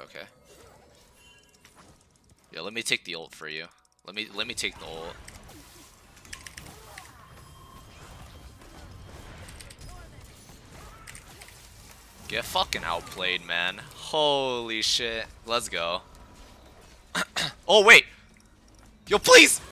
okay. Yeah, let me take the ult for you. Let me take the ult. Get fucking outplayed, man. Holy shit. Let's go. Oh, wait. Yo, please!